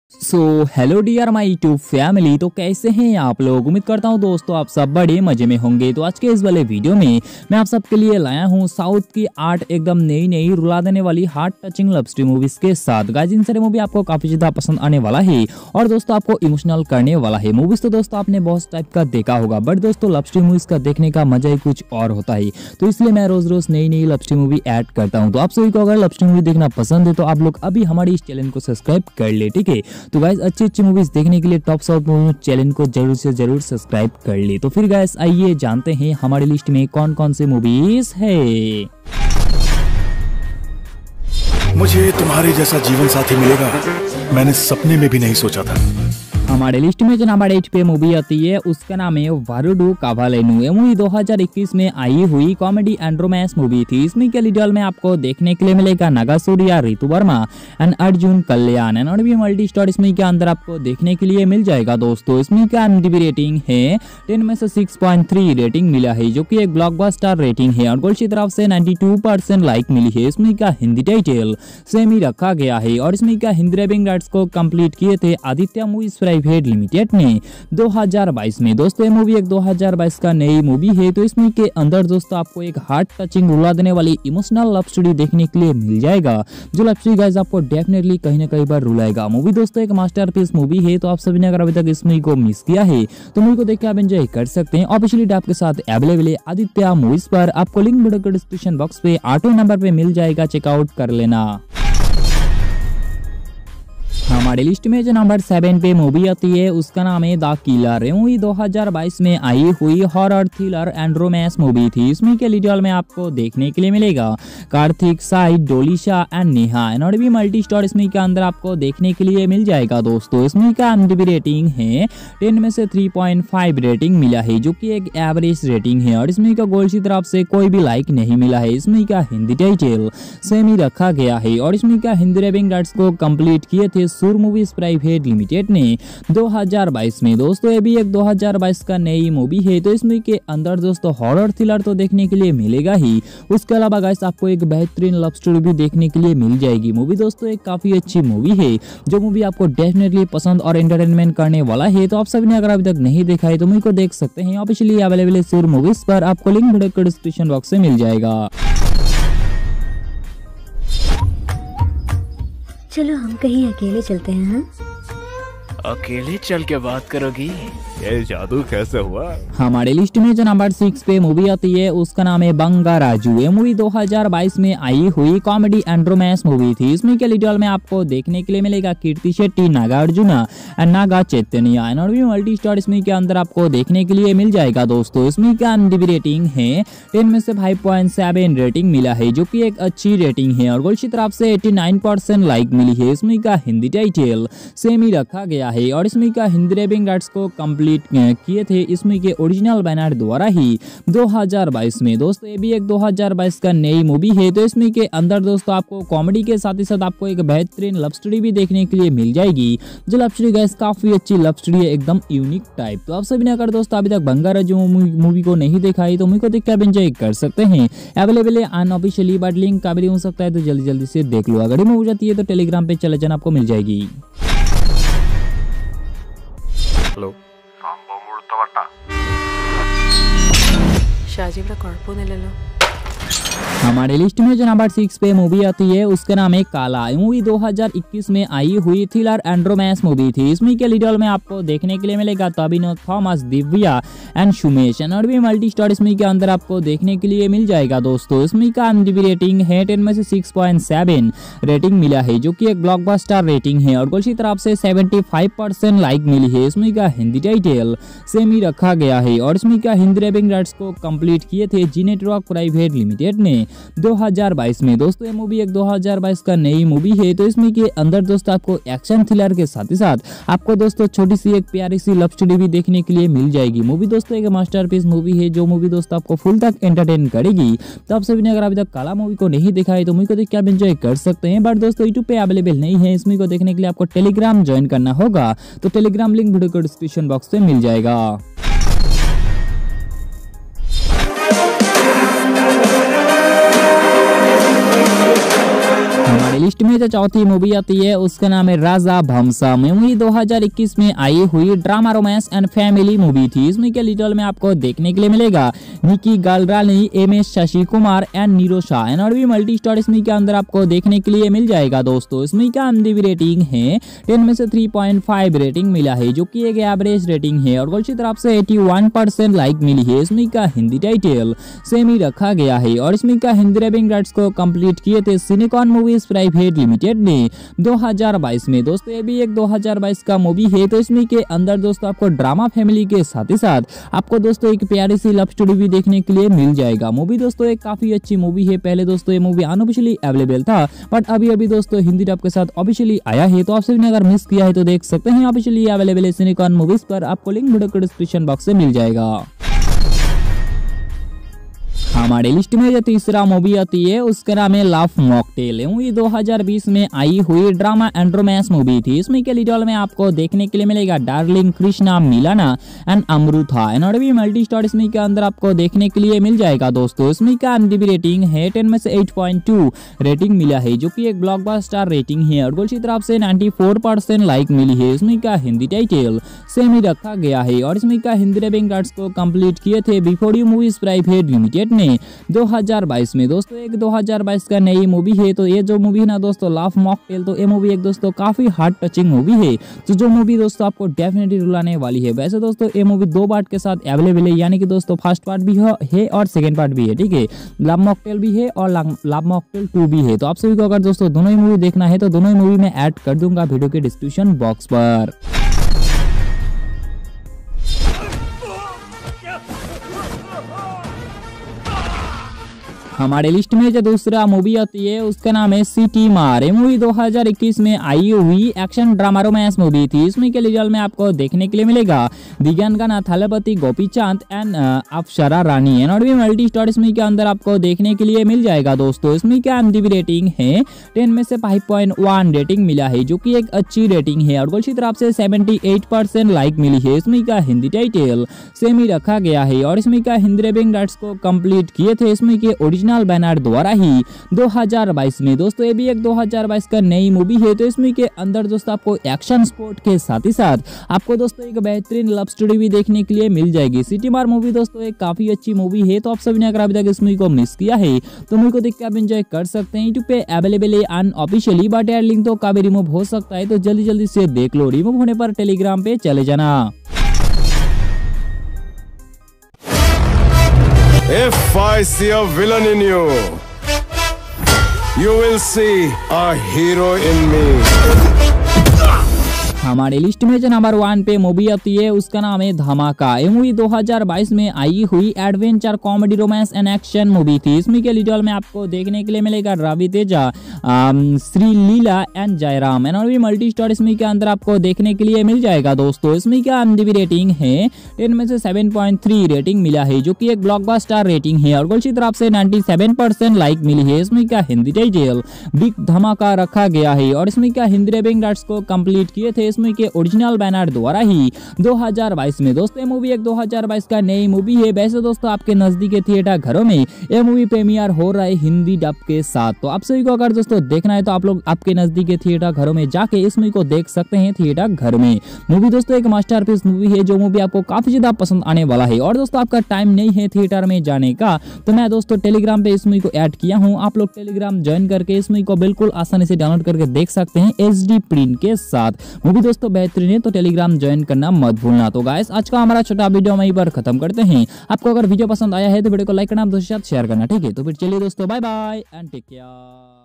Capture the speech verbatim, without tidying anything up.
So hello dear my YouTube family, तो कैसे हैं आप लोग। उम्मीद करता हूं दोस्तों आप सब बड़े मजे में होंगे। तो आज के इस वाले वीडियो में मैं आप सबके लिए लाया हूं साउथ की आठ एकदम नई नई रुला देने वाली heart touching love story movies के साथ। गाइस इन सारे मूवी आपको काफी ज्यादा पसंद आने वाला है और दोस्तों आपको इमोशनल करने वाला है। मूवीज तो दोस्तों आपने बहुत टाइप का देखा होगा, बट दोस्तों लव स्टोरी मूवीज का देखने का मजा ही कुछ और होता है। तो इसलिए मैं रोज रोज नई नई लव स्टोरी मूवी ऐड करता हूँ। तो आप सभी को अगर लव स्टोरी मूवी देखना पसंद है तो आप लोग अभी हमारे इस चैनल को सब्सक्राइब कर ले, ठीक है। तो गाइस अच्छी अच्छी मूवीज देखने के लिए टॉप साउथ मूवी चैनल को जरूर से जरूर सब्सक्राइब कर ले। तो फिर गाइस आइए जानते हैं हमारी लिस्ट में कौन कौन से मूवीज है। मुझे तुम्हारे जैसा जीवन साथी मिलेगा, मैंने सपने में भी नहीं सोचा था। हमारे लिस्ट में जो नंबर एट पे मूवी आती है उसका नाम है वारुडू कावालेनु। ये मूवी दो हज़ार इक्कीस में आई हुई कॉमेडी एंड रोमांस मूवी थी। इसमें के लीड में आपको देखने के लिए मिलेगा नागा सूर्या, रितु वर्मा एंड अर्जुन कल्याण एंड और भी मल्टी स्टार इसमें के अंदर आपको देखने के लिए मिल जाएगा। दोस्तों इसमें का एमडीबी रेटिंग है टेन में से सिक्स पॉइंट थ्री रेटिंग मिला है, जो कि एक ब्लॉकबस्टर रेटिंग है और गोल्ड की तरफ से नाइन्टी टू परसेंट लाइक मिली है। इसमें का हिंदी टाइटल सेम ही रखा गया है और इसमें का हिंदी डबिंग राइट्स को कंप्लीट किए थे आदित्य मूवीज प्राइवेट लिमिटेड ने दो हज़ार बाईस में। दोस्तों ये मूवी एक दो हज़ार बाईस का नई मूवी है। तो इसमें के अंदर दोस्तों आपको एक हार्ट टचिंग रुला देने वाली इमोशनल लव स्टोरी देखने के लिए मिल जाएगा, जो लव स्टोरी गाइस आपको डेफिनेटली कहीं ना कहीं बार रुलाएगा। मूवी दोस्तों एक मास्टरपीस मूवी है। तो आप सभी ने अगर अभी तक इस मूवी को मिस किया है तो मूवी को देख के आप एंजॉय कर सकते हैं। ऑफिशियली आपके साथ अवेलेबल है आदित्य मूवीज पर। आपको लिंक वीडियो के डिस्क्रिप्शन बॉक्स पे ऑटो नंबर पे मिल जाएगा, चेकआउट कर लेना। हमारे लिस्ट में जो नंबर सेवन पे मूवी आती है उसका नाम है द किलर। ये मूवी दो हज़ार बाईस में आई हुई horror thriller and romance movie थी। इसमें के लीड में आपको देखने के लिए मिलेगा कार्तिक, साई, डोलिशा एंड नेहा एंड और भी मल्टी स्टार इसमें के अंदर आपको देखने के लिए मिल जाएगा। दोस्तों इसमें का एमडीबी रेटिंग है टेन में से थ्री पॉइंट फाइव रेटिंग मिला है, जो कि एक एवरेज रेटिंग है और इसमें का गोल्ड की तरफ से कोई भी लाइक नहीं मिला है। इसमें का हिंदी टाइटल सेम ही रखा गया है और इसमें का हिंदी डबिंग राइट्स को कंप्लीट किए थे सुर मूवीज प्राइवेट लिमिटेड ने दो हज़ार बाईस में। दोस्तों ये भी एक दो हज़ार बाईस का नई मूवी है। तो इसमें के अंदर दोस्तों हॉरर थ्रिलर तो देखने के लिए मिलेगा ही, उसके अलावा गाइस आपको एक बेहतरीन लव स्टोरी भी देखने के लिए मिल जाएगी। मूवी दोस्तों एक काफी अच्छी मूवी है, जो मूवी आपको डेफिनेटली पसंद और एंटरटेनमेंट करने वाला है। तो आप सभी ने अगर अभी तक नहीं देखा है तो मूवी को देख सकते हैं। ऑफिशियली अवेलेबल है सुर मूवीज पर। आपको लिंक वीडियो के डिस्क्रिप्शन बॉक्स में मिल जाएगा। चलो हम कहीं अकेले चलते हैं। हाँ? अकेले चल के बात करोगी? ये जादू कैसे हुआ? हमारे लिस्ट में जो नंबर सिक्स पे मूवी आती है उसका नाम है बंगाराजू। ये मूवी दो हज़ार बाईस में आई हुई कॉमेडी एंड रोमांस मूवी थी। इसमें के लीड में आपको देखने के लिए मिलेगा कीर्ति शेट्टी, नागार्जुना एंड नागा चैतन्य एंड और भी मल्टी स्टार इसमें के अंदर आपको देखने के लिए मिल जाएगा। दोस्तों इसमें का एमडीबी रेटिंग है टेन में से फाइव पॉइंट सेवन रेटिंग मिला है, जो कि एक अच्छी रेटिंग है और गोल्ड की तरफ से एटी नाइन परसेंट लाइक मिली है। इसमें का हिंदी टाइटल सेम ही रखा गया है और इसमें का हिंदी डबिंग राइट्स को कंप्लीट किए थे इसमें के ओरिजिनल बैनर द्वारा ही दो हज़ार बाईस में। दोस्तों ये भी एक दो हज़ार बाईस का नई मूवी है। तो इसमें के अंदर दोस्तों आपको कॉमेडी के साथ ही साथ आपको एक बेहतरीन लव स्टोरी भी देखने के लिए मिल जाएगी, जो लव स्टोरी गाइस काफी अच्छी लव स्टोरी है, एकदम यूनिक टाइप। तो आप सभी ने अगर दोस्तों अभी तक बंगाराजू मूवी को नहीं देखा है तो मूवी को देख कर एंजॉय कर सकते हैं। अवेलेबल है अनऑफिशियली, बट लिंक का भी हो सकता है तो जल्दी जल्दी से देख लो। अगर मूवी जाती है तो टेलीग्राम पे चले जाना, आपको मिल जाएगी। हेलो ഷാജിയുടെ കുഴപ്പമൊന്നുമില്ലല്ലോ। हमारे लिस्ट में जो नंबर सिक्स पे मूवी आती है उसका नाम है काला। मूवी दो हज़ार इक्कीस में आई हुई थ्रिलर एंड रोमांस मूवी थी। इसमें के लीड में आपको देखने के लिए मिलेगा तबिनो, थॉमस, दिव्या एंड सुमेश एंड और भी मल्टी स्टार इसमें के अंदर आपको देखने के लिए मिल जाएगा। दोस्तों इसमें का एमडीबी रेटिंग है टेन में से सिक्स पॉइंट सेवन रेटिंग मिला है, जो कि एक ब्लॉकबस्टर रेटिंग है और दूसरी तरफ से सेवेंटी फाइव परसेंट लाइक मिली है। इसमें का हिंदी टाइटल सेम ही रखा गया है और इसमें का हिंदी डबिंग राइट्स को कंप्लीट किए थे जी नेटवर्क प्राइवेट लिमिटेड ने दो हज़ार बाईस में। दोस्तों ये मूवी एक दो हज़ार बाईस का नई मूवी है। तो इसमें के अंदर दोस्तों आपको एक्शन थ्रिलर के साथ ही साथ आपको दोस्तों छोटी सी एक प्यारी सी लव स्टोरी भी देखने के लिए मिल जाएगी। मूवी दोस्तों एक मास्टरपीस मूवी है, जो मूवी दोस्तों आपको फुल तक एंटरटेन करेगी। तो आप सभी ने अगर अभी तक काला मूवी को नहीं देखा है तो मूवी को देख के आप एंजॉय कर सकते हैं, बट दोस्तों यूट्यूब पे अवेलेबल नहीं है। इस मूवी को देखने के लिए आपको टेलीग्राम ज्वाइन करना होगा, तो टेलीग्राम लिंक वीडियो के डिस्क्रिप्शन बॉक्स में मिल जाएगा। लिस्ट में जो चौथी मूवी आती है उसका नाम है राजा भमसम। मूवी दो हज़ार इक्कीस में आई हुई drama romance and family movie थी। इसमें के लीडर में आपको देखने के लिए मिलेगा Nikki Galrani, M S Shashi Kumar and Niro Shah and और भी मल्टी स्टार इसमें के अंदर आपको देखने के लिए मिल जाएगा दोस्तों। इसमें का एमडीबी रेटिंग है टेन में से थ्री पॉइंट फाइव रेटिंग मिला है जो कि एक एवरेज रेटिंग है और गोल्ड तरफ से इक्यासी परसेंट लाइक मिली है। इसमें का हिंदी टाइटल सेम ही रखा गया है और इसमें का हिंदी डबिंग राइट्स को कंप्लीट किए थे सिनेकॉन मूवीज प्राइवेट लिमिटेड ने दो हज़ार बाईस में। दोस्तों ये भी एक दो हज़ार बाईस का मूवी है तो इसमें के अंदर दोस्तों आपको ड्रामा फैमिली के साथ ही साथ आपको दोस्तों एक प्यारी सी लव स्टोरी भी देखने के लिए मिल जाएगा। मूवी दोस्तों एक काफी अच्छी मूवी है। पहले दोस्तों ये मूवी अनऑफिशियली अवेलेबल था बट अभी अभी दोस्तों हिंदी डब के साथ ऑफिशियली आया है तो आप सभी ने अगर मिस किया है तो देख सकते हैं ऑफिशियली अवेलेबल है सिनेकॉन मूवीज पर। आपको लिंक वीडियो के डिस्क्रिप्शन बॉक्स से मिल जाएगा। हमारे लिस्ट में जो तीसरा मूवी आती है उसका नाम है लव मॉकटेल। मूवी दो हज़ार बीस में आई हुई ड्रामा एंड रोमांस मूवी थी। इसमें के लीड रोल में आपको देखने के लिए मिलेगा डार्लिंग, कृष्णा, मिलाना एंड अमृता एंड और भी मल्टी स्टार इसमें के अंदर आपको देखने के लिए मिल जाएगा दोस्तों। इसमें का एमडीबी रेटिंग है टेन में से एट पॉइंट टू रेटिंग मिला है जो कि एक ब्लॉकबस्टर रेटिंग है और गोल्ड की तरफ से चौरानवे परसेंट लाइक मिली है। इसमें का हिंदी टाइटल सेम ही रखा गया है और इसमें का हिंदी डबिंग राइट्स को कंप्लीट किए थे before you movies private limited ने दो हज़ार बाईस में। दोस्तों एक दो हज़ार बाईस का नई मूवी है तो ये जो मूवी है ना दोस्तों लव मॉकटेल, तो ये मूवी एक दोस्तों काफी हार्ट टचिंग मूवी है तो जो मूवी दोस्तों आपको डेफिनेटली रुलाने वाली है। वैसे दोस्तों ये मूवी दो पार्ट के साथ अवेलेबल है यानी कि दोस्तों फर्स्ट पार्ट भी है और सेकंड पार्ट भी है, ठीक है। लव मॉकटेल भी है और लव मॉकटेल टू भी है। तो आप सभी को अगर दोस्तों दोनों ही मूवी देखना है तो दोनों ही मूवी में ऐड कर दूंगा वीडियो के डिस्क्रिप्शन बॉक्स पर। हमारे लिस्ट में जो दूसरा मूवी आती है उसका नाम है सिटी मार। ये मूवी दो हज़ार इक्कीस में आई हुई एक्शन ड्रामा रोमांस मूवी थी। इसमें के रिजल्ट में आपको देखने के लिए मिलेगा दिगंगना, थलपति, गोपीचंद एंड अप्सरा रानी एंड और भी मल्टी स्टार इसमें के अंदर आपको देखने के लिए मिल जाएगा दोस्तों। इसमें क्या एमडीबी रेटिंग है टेन में से फाइव पॉइंट वन रेटिंग मिला है जो कि एक अच्छी रेटिंग है और गोल्ड की तरफ से अठहत्तर परसेंट लाइक मिली है। इसमें का हिंदी टाइटल सेम ही रखा गया है और इसमें का हिंदी डबिंग राइट्स को कंप्लीट किए थे इसमें के ओरिजिनल बैनर द्वारा ही दो हज़ार बाईस में। दोस्तों ये भी एक दो हज़ार बाईस का नई मूवी है तो इसमें के अंदर दोस्तों आपको एक्शन स्पोर्ट के साथ ही साथ आपको दोस्तों एक बेहतरीन लव स्टोरी भी देखने के लिए मिल जाएगी। सिटी मार मूवी दोस्तों एक काफी अच्छी मूवी है तो आप सभी ने अगर अभी तक इस मूवी को मिस किया है तो मूवी को देख के आप एंजॉय कर सकते हैं। यूट्यूब पे अवेलेबल है अनऑफिशियली बट यार लिंक तो काफी रिमूव हो सकता है तो जल्दी जल्दी से देख लो। रिमूव होने पर टेलीग्राम पे चले जाना। If I see a villain in you, you will see a hero in me. हमारे लिस्ट में जो नंबर वन पे मूवी आती है उसका नाम है धमाका। ये मूवी दो हज़ार बाईस में आई हुई adventure comedy romance and action movie थी। इसमें के लीड रोल में आपको देखने के लिए मिलेगा Ravi Teja, Sreeleela and Jayaram and और भी मल्टी स्टार इसमें के अंदर आपको देखने के लिए मिल जाएगा दोस्तों। इसमें क्या एमडीबी रेटिंग है टेन में से सेवन पॉइंट थ्री रेटिंग मिला है जो कि एक ब्लॉकबस्टर रेटिंग है और गोल्ड की तरफ से सत्तानवे परसेंट लाइक मिली है। इसमें क्या हिंदी टाइटल बिग धमाका रखा गया है और इसमें क्या हिंदी डबिंग राइट्स को कंप्लीट किए थे इसमें के ओरिजिनल बैनर द्वारा ही दो हज़ार बाईस में। दोस्तों ये मूवी एक दो हज़ार बाईस का नई मूवी है। वैसे दोस्तों आपके नजदीक के थिएटर घरों में ये मूवी प्रीमियर हो रहा है हिंदी डब के साथ तो आप सभी को अगर दोस्तों देखना है तो आप लोग आपके नजदीक के थिएटर घरों में जाके इस मूवी को देख सकते हैं थिएटर घर में। मूवी दोस्तों एक मास्टरपीस मूवी है जो मूवी आपको काफी ज्यादा पसंद आने वाला है और दोस्तों आपका टाइम नहीं है थिएटर में जाने का तो मैं दोस्तों टेलीग्राम पे इस मूवी को ऐड किया हूँ। आप लोग टेलीग्राम ज्वाइन करके इस मूवी को बिल्कुल आसानी से डाउनलोड करके देख सकते हैं एच डी प्रिंट के साथ। मूवी दोस्तों बेहतरीन है तो टेलीग्राम ज्वाइन करना मत भूलना। तो गाइस आज का हमारा छोटा वीडियो वहीं पर खत्म करते हैं। आपको अगर वीडियो पसंद आया है तो वीडियो को लाइक करना, दोस्तों के साथ शेयर करना, ठीक है। तो फिर चलिए दोस्तों bye bye and take care.